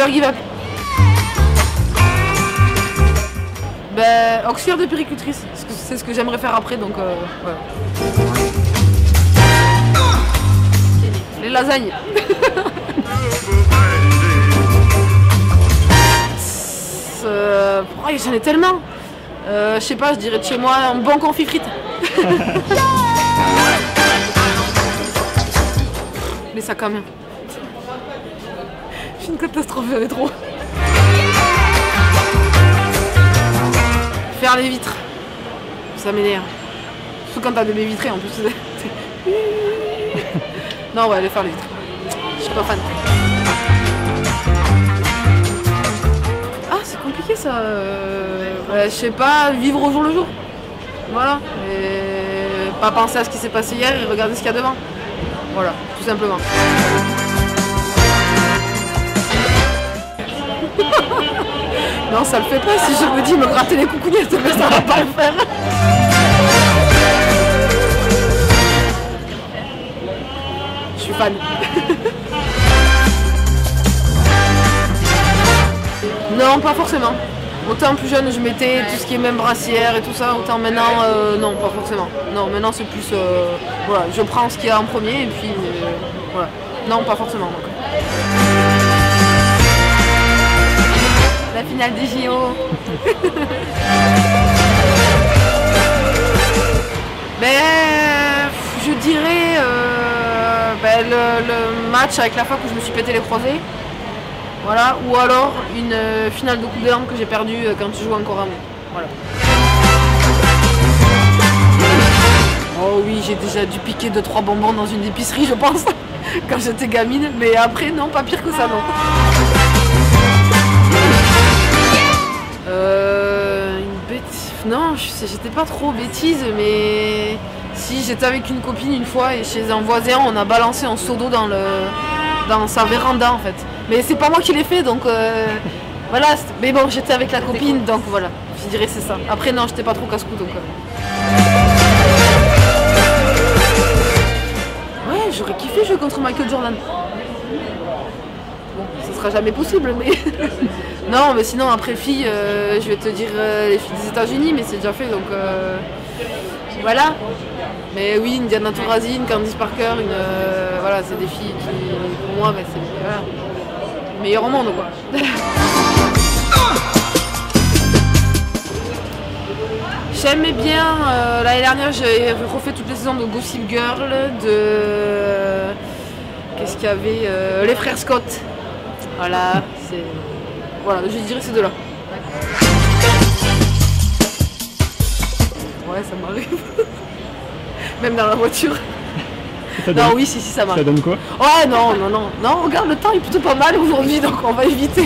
never give up. Ben, auxiliaire de péricultrice, c'est ce que j'aimerais faire après, donc voilà. Les lasagnes. J'en ai tellement. Je sais pas, je dirais de chez moi un bon confit frites. Les sacs à main. Je suis une catastrophe de rétro. Faire les vitres. Ça m'énerve. Surtout quand t'as des baies vitrées en plus. Non, ouais, aller faire les vitres. Je suis pas fan. Ah, c'est compliqué ça. Ouais, je sais pas, vivre au jour le jour. Voilà. Et pas penser à ce qui s'est passé hier et regarder ce qu'il y a devant. Voilà, tout simplement. Non, ça le fait pas. Si je me dis me gratter les coucougnettes, mais ça va pas le faire. Je suis fan. Non, pas forcément. Autant plus jeune, je mettais tout ce qui est même brassière et tout ça. Autant maintenant, non, pas forcément. Non, maintenant c'est plus, voilà, je prends ce qu'il y a en premier et puis, voilà. Non, pas forcément. Donc. La finale des JO. Ben, je dirais ben, le match avec la fac où je me suis pété les croisés. Voilà, ou alors une finale de Coupe des Langues que j'ai perdue quand je jouais encore à moi. Voilà. Oh oui, j'ai déjà dû piquer 2-3 bonbons dans une épicerie, je pense, quand j'étais gamine. Mais après, non, pas pire que ça, non. Une bêtise... Non, j'étais pas trop bêtise, mais... Si, j'étais avec une copine une fois et chez un voisin, on a balancé un seau d'eau dans sa véranda, en fait. Mais c'est pas moi qui l'ai fait, donc voilà. Mais bon, j'étais avec la copine, donc voilà. Je dirais c'est ça. Après, non, j'étais pas trop casse-cou, donc... Ouais, j'aurais kiffé jouer contre Michael Jordan. Bon, ça sera jamais possible, mais... Non, mais sinon, après filles, je vais te dire les filles des États-Unis, mais c'est déjà fait, donc... Voilà. Mais oui, Indiana Taurasi, Candice Parker, voilà, c'est des filles qui, pour moi, bah, c'est... Voilà. Meilleur au monde, quoi. J'aimais bien, l'année dernière j'ai refait toutes les saisons de Gossip Girl, de... Qu'est-ce qu'il y avait les frères Scott. Voilà, c'est... Voilà, je dirais ces deux-là. Ouais, ça m'arrive. Même dans la voiture. Non, oui, si, ça marche. Ça donne quoi? Ouais, non, regarde, le temps est plutôt pas mal aujourd'hui, donc on va éviter.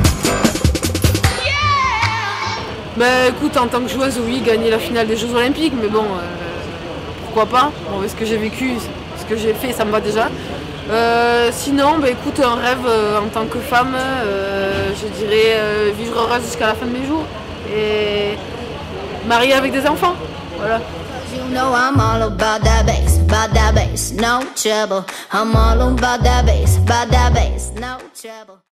Ben écoute, en tant que joueuse, oui, gagner la finale des Jeux Olympiques, mais bon, pourquoi pas? Bon, ce que j'ai vécu, ce que j'ai fait, ça me va déjà. Sinon, ben écoute, un rêve en tant que femme, je dirais vivre heureuse jusqu'à la fin de mes jours et mariée avec des enfants, voilà. You know I'm all about that bass, no trouble. I'm all about that bass, no trouble.